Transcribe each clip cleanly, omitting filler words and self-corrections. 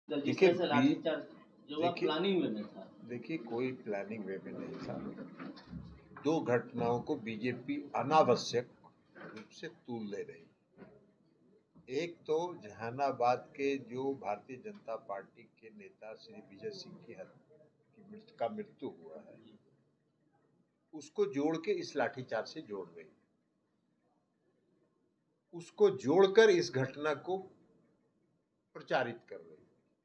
जिस देखिए तरह से लाठीचार्ज जो हुआ देखिए प्लानिंग वे में था। देखिए कोई प्लानिंग वे में नहीं था। दो घटनाओं को बीजेपी अनावश्यक रूप से तूल ले रही। एक तो जहानाबाद के जो भारतीय जनता पार्टी के नेता श्री विजय सिंह का मृत्यु हुआ है, उसको जोड़ के इस लाठीचार्ज से जोड़ रही, उसको जोड़कर इस घटना को प्रचारित कर रही,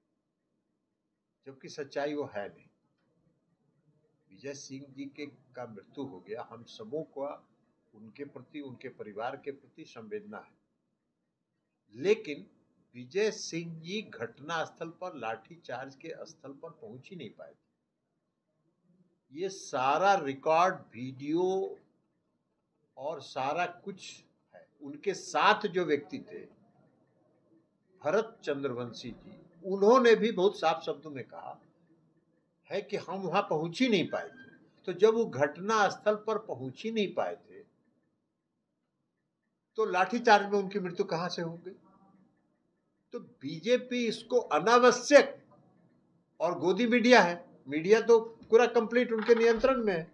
जबकि सच्चाई वो है नहीं। विजय सिंह जी के का मृत्यु हो गया, हम सबों का उनके प्रति, उनके परिवार के प्रति संवेदना है, लेकिन विजय सिंह जी घटना स्थल पर लाठीचार्ज के स्थल पर पहुंच ही नहीं पाए। ये सारा रिकॉर्ड, वीडियो और सारा कुछ है। उनके साथ जो व्यक्ति थे भरत चंद्रवंशी जी, उन्होंने भी बहुत साफ शब्दों में कहा है कि हम वहां पहुंच ही नहीं पाए थे। तो जब वो घटना स्थल पर पहुंच ही नहीं पाए थे तो लाठीचार्ज में उनकी मृत्यु कहां से हो गई? तो बीजेपी इसको अनावश्यक, और गोदी मीडिया है, मीडिया तो पूरा कंप्लीट उनके नियंत्रण में है,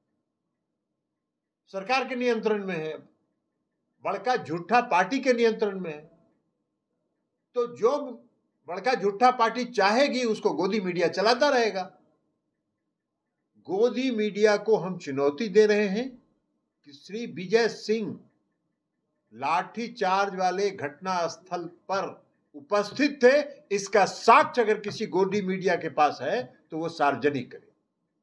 सरकार के नियंत्रण में है, बड़का झूठा पार्टी के नियंत्रण में है। तो जो बड़का झूठा पार्टी चाहेगी उसको गोदी मीडिया चलाता रहेगा। गोदी मीडिया को हम चुनौती दे रहे हैं कि श्री विजय सिंह लाठीचार्ज वाले घटना स्थल पर उपस्थित थे, इसका साक्ष्य अगर किसी गोदी मीडिया के पास है तो वो सार्वजनिक करे।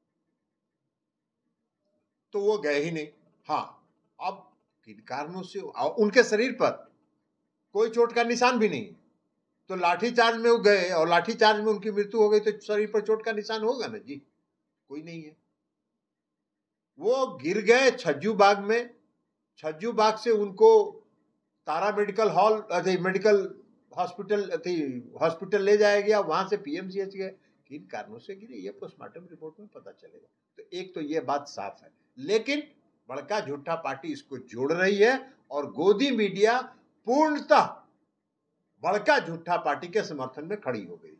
तो वो गए ही नहीं। हाँ, अब किन कारणों से उनके शरीर पर कोई चोट का निशान भी नहीं, तो लाठीचार्ज में वो गए और लाठीचार्ज में उनकी मृत्यु हो गई, तो शरीर पर चोट का निशान होगा ना जी? कोई नहीं है। वो गिर गए छज्जू बाग में, छज्जू बाग से उनको Tara medical hall medical hospital ले जाया गया, वहां से पीएमसीएच गए। किन कारणों से गिरे ये पोस्टमार्टम रिपोर्ट में पता चलेगा। तो एक तो ये बात साफ है, लेकिन बड़का झूठा पार्टी इसको जोड़ रही है और गोदी मीडिया पूर्णतः बड़का झूठा पार्टी के समर्थन में खड़ी हो गई।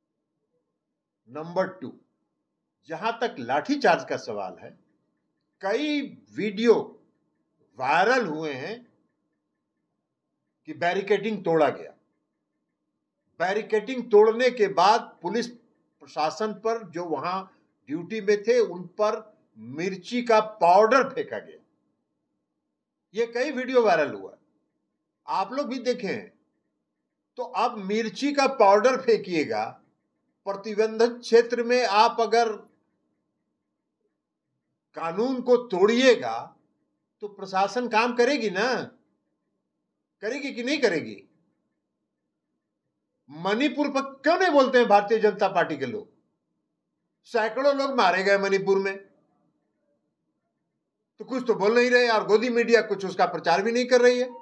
नंबर 2, जहां तक लाठीचार्ज का सवाल है, कई वीडियो वायरल हुए हैं कि बैरिकेडिंग तोड़ा गया। बैरिकेडिंग तोड़ने के बाद पुलिस प्रशासन पर, जो वहां ड्यूटी में थे, उन पर मिर्ची का पाउडर फेंका गया। ये कई वीडियो वायरल हुआ, आप लोग भी देखे हैं। तो अब मिर्ची का पाउडर फेंकिएगा, प्रतिबंधित क्षेत्र में आप अगर कानून को तोड़िएगा तो प्रशासन काम करेगी ना? करेगी कि नहीं करेगी? मणिपुर पर क्यों नहीं बोलते हैं भारतीय जनता पार्टी के लोग? सैकड़ों लोग मारे गए मणिपुर में, तो कुछ तो बोल नहीं रहे, और गोदी मीडिया कुछ उसका प्रचार भी नहीं कर रही है।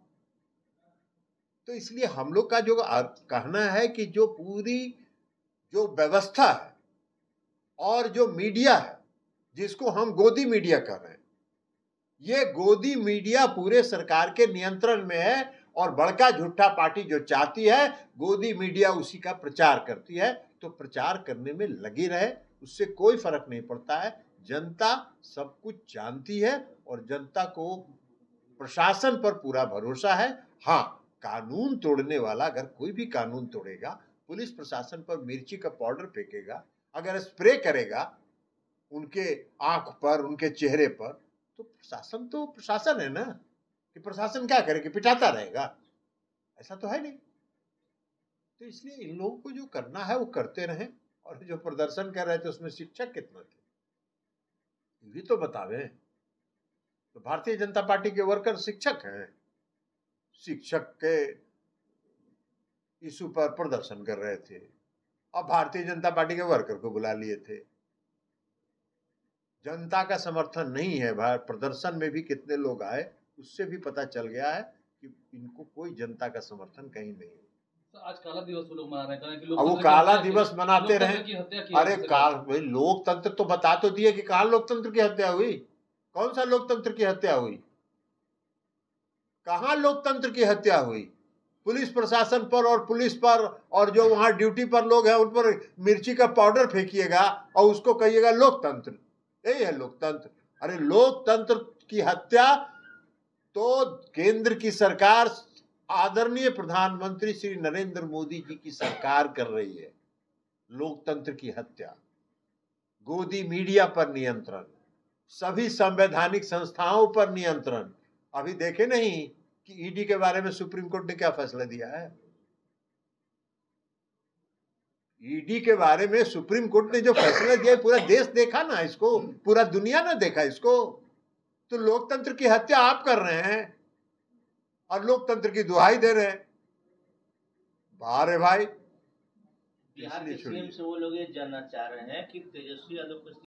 तो इसलिए हम लोग का जो कहना है कि जो पूरी जो व्यवस्था है और जो मीडिया है, जिसको हम गोदी मीडिया कर रहे हैं, ये गोदी मीडिया पूरे सरकार के नियंत्रण में है, और बड़का झूठा पार्टी जो चाहती है गोदी मीडिया उसी का प्रचार करती है। तो प्रचार करने में लगी रहे, उससे कोई फर्क नहीं पड़ता है। जनता सब कुछ जानती है और जनता को प्रशासन पर पूरा भरोसा है। हाँ, कानून तोड़ने वाला अगर कोई भी कानून तोड़ेगा, पुलिस प्रशासन पर मिर्ची का पाउडर फेंकेगा, अगर स्प्रे करेगा उनके आंख पर, उनके चेहरे पर, तो प्रशासन तो प्रशासन है ना, कि प्रशासन क्या करे, कि पिटाता रहेगा? ऐसा तो है नहीं। तो इसलिए इन लोगों को जो करना है वो करते रहें, और जो प्रदर्शन कर रहे थे उसमें शिक्षक कितना थे ये भी तो बतावे। तो भारतीय जनता पार्टी के वर्कर शिक्षक हैं, शिक्षक के इशू पर प्रदर्शन कर रहे थे, अब भारतीय जनता पार्टी के वर्कर को बुला लिए थे। जनता का समर्थन नहीं है, प्रदर्शन में भी कितने लोग आए उससे भी पता चल गया है कि इनको कोई जनता का समर्थन कहीं नहीं है। तो आज काला दिवस वो लोग मना रहे हैं कि अब वो काला दिवस मनाते रहे। अरे भाई लोकतंत्र तो बता तो दिए कि कहाँ लोकतंत्र की हत्या हुई? कौन सा लोकतंत्र की हत्या हुई? कहाँ लोकतंत्र की हत्या हुई? पुलिस प्रशासन पर और पुलिस पर और जो वहां ड्यूटी पर लोग हैं उन पर मिर्ची का पाउडर फेंकिएगा और उसको कहिएगा लोकतंत्र। यही है लोकतंत्र। अरे लोकतंत्र की हत्या तो केंद्र की सरकार, आदरणीय प्रधानमंत्री श्री नरेंद्र मोदी जी की सरकार कर रही है। लोकतंत्र की हत्या, गोदी मीडिया पर नियंत्रण, सभी संवैधानिक संस्थाओं पर नियंत्रण। अभी देखे नहीं कि ईडी के बारे में सुप्रीम कोर्ट ने क्या फैसला दिया है। ईडी के बारे में सुप्रीम कोर्ट ने जो फैसला दिया है, पूरा देश देखा ना इसको, पूरा दुनिया ने देखा इसको। तो लोकतंत्र की हत्या आप कर रहे हैं और लोकतंत्र की दुहाई दे रहे हैं। बाहर है भाई। बिहार के सीएम से वो लोग ये जानना चाह रहे हैं कि तेजस्वी यादव को